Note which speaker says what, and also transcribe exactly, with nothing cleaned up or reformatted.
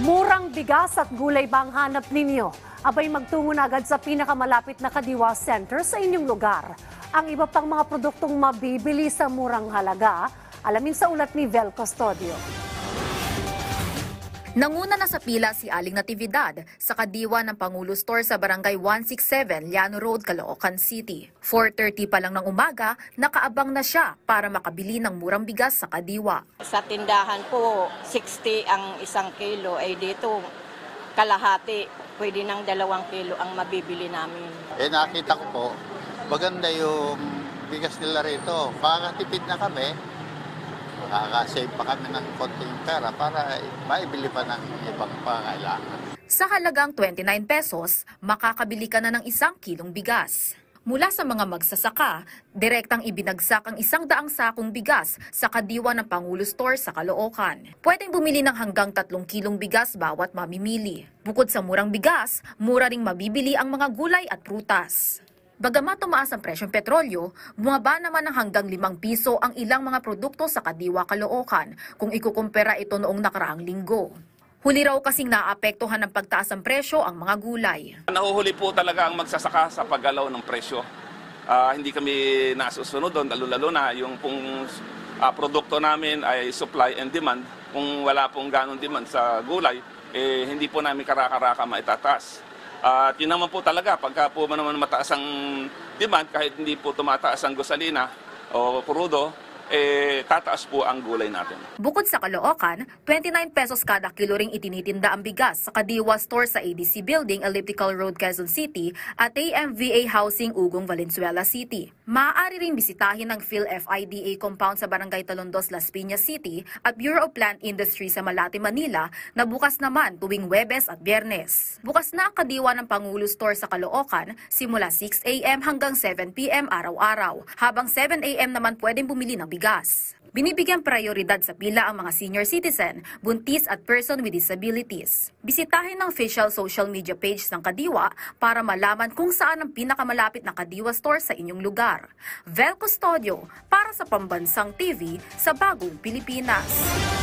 Speaker 1: Murang bigas at gulay ba ang hanap ninyo? Abay magtungo na agad sa pinakamalapit na Kadiwa Center sa inyong lugar. Ang iba pang mga produktong mabibili sa murang halaga, alamin sa ulat ni Vel Custodio.
Speaker 2: Nanguna na sa pila si Aling Natividad sa Kadiwa ng Pangulo Store sa Barangay one sixty-seven, Llano Road, Caloocan City. four thirty pa lang ng umaga, nakaabang na siya para makabili ng murang bigas sa Kadiwa.
Speaker 3: Sa tindahan po, sixty ang isang kilo, ay dito kalahati, pwede ng dalawang kilo ang mabibili namin.
Speaker 4: Eh nakita ko po, maganda yung bigas nila rito. Makakatipid na kami. Makakasave pa kami ng konting pera para maibili pa ng ibang pangailangan.
Speaker 2: Sa halagang twenty-nine pesos, makakabili ka na ng isang kilong bigas. Mula sa mga magsasaka, direktang ibinagsak ang isang daang sakong bigas sa Kadiwa ng Pangulo Store sa Caloocan. Pwedeng bumili ng hanggang tatlong kilong bigas bawat mamimili. Bukod sa murang bigas, mura ring mabibili ang mga gulay at prutas. Bagamat tumaas ang presyong petrolyo, bumaba naman ng hanggang limang piso ang ilang mga produkto sa Kadiwa, Caloocan kung ikukumpara ito noong nakaraang linggo. Huli raw kasing naapektuhan ng pagtaas ng presyo ang mga gulay.
Speaker 5: Nahuhuli po talaga ang magsasaka sa paggalaw ng presyo. Uh, hindi kami nasusunod doon, lalo-lalo na yung pong uh, produkto namin ay supply and demand. Kung wala pong ganong demand sa gulay, eh, hindi po namin karaka-raka maitataas. At uh, yun naman po talaga, pagka po naman mataas ang demand, kahit hindi po tumataas ang gasolina o crudo, eh, tataas po ang gulay natin.
Speaker 2: Bukod sa Caloocan, twenty-nine pesos kada kilo ring itinitinda ang bigas sa Kadiwa Store sa A D C Building, Elliptical Road, Quezon City at A M V A Housing, Ugong, Valenzuela City. Maaari ring bisitahin ang PhilF I D A compound sa Barangay Talondos, Las Piñas City at Bureau of Plant Industry sa Malate, Manila na bukas naman tuwing Huwebes at Biyernes. Bukas na ang Kadiwa ng Pangulo Store sa Caloocan simula six A M hanggang seven P M araw-araw, habang seven A M naman pwedeng bumili ng bigas. Binibigyan prioridad sa pila ang mga senior citizen, buntis at person with disabilities. Bisitahin ang official social media page ng Kadiwa para malaman kung saan ang pinakamalapit na Kadiwa Store sa inyong lugar. Vel Custodio para sa Pambansang T V sa Bagong Pilipinas.